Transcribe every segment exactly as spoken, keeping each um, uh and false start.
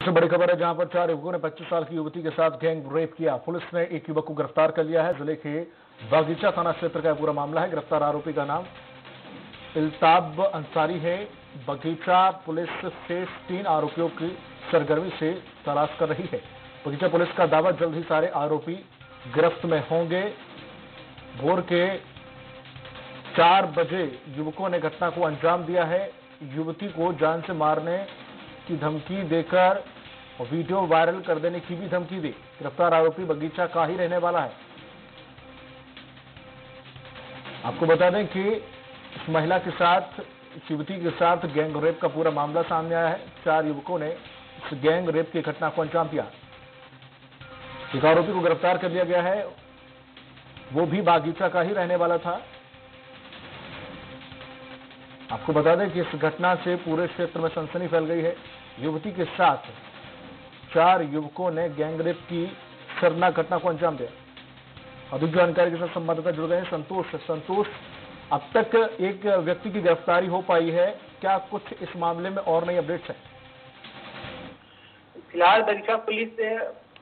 सबसे बड़ी खबर है जहां पर चार युवकों ने पच्चीस साल की युवती के साथ गैंग रेप किया। पुलिस ने एक युवक को गिरफ्तार कर लिया है। जिले के बागीचा थाना क्षेत्र का पूरा मामला है। गिरफ्तार आरोपी का नाम इल्ताब अंसारी है। बगीचा पुलिस शेष तीन आरोपियों की सरगर्मी से तलाश कर रही है। बगीचा पुलिस का दावा, जल्द ही सारे आरोपी गिरफ्त में होंगे। भोर के चार बजे युवकों ने घटना को अंजाम दिया है। युवती को जान से मारने की धमकी देकर वीडियो वायरल कर देने की भी धमकी दी। गिरफ्तार आरोपी बगीचा का ही रहने वाला है। आपको बता दें कि इस महिला के साथ, इस युवती के साथ गैंग रेप का पूरा मामला सामने आया है। चार युवकों ने इस गैंग रेप की घटना को अंजाम दिया। एक आरोपी को गिरफ्तार कर लिया गया है, वो भी बागीचा का ही रहने वाला था। आपको बता दें कि इस घटना से पूरे क्षेत्र में सनसनी फैल गई है। युवती के साथ चार युवकों ने गैंगरेप की शर्मनाक घटना को अंजाम दिया। अधिक जानकारी के साथ संवाददाता जुड़ गए हैं संतोष। संतोष, अब तक एक व्यक्ति की गिरफ्तारी हो पाई है, क्या कुछ इस मामले में और नई अपडेट्स है? फिलहाल बगीचा पुलिस से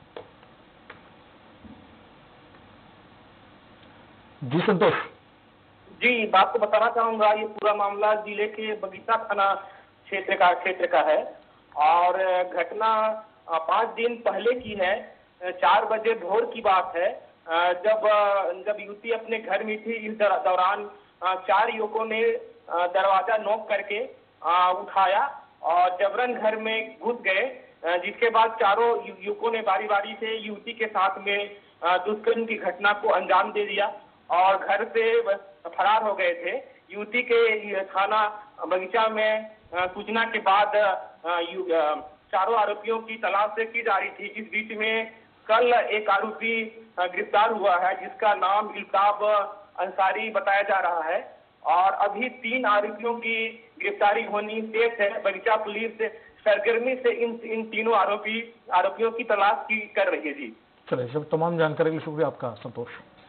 जी संतोष। जी, आपको बताना चाहूंगा, ये पूरा मामला जिले के बगीचा थाना क्षेत्र का क्षेत्र का है और घटना पांच दिन पहले की है। चार बजे भोर की बात है, जब जब युवती अपने घर में थी। इस दौरान चार युवकों ने दरवाजा नॉक करके उठाया और जबरन घर में घुस गए, जिसके बाद चारों युवकों ने बारी बारी से युवती के साथ में दुष्कर्म की घटना को अंजाम दे दिया और घर से फरार हो गए थे। युवती के थाना बगीचा में सूचना के बाद चारों आरोपियों की तलाश की जा रही थी। इस बीच में कल एक आरोपी गिरफ्तार हुआ है, जिसका नाम इल्ताब अंसारी बताया जा रहा है और अभी तीन आरोपियों की गिरफ्तारी होनी शेष है। बगीचा पुलिस सरगर्मी से इन इन तीनों आरोपी आरोपियों की तलाश की कर रही है। जी चलिए, सब तमाम जानकारी के लिए शुक्रिया आपका संतोष।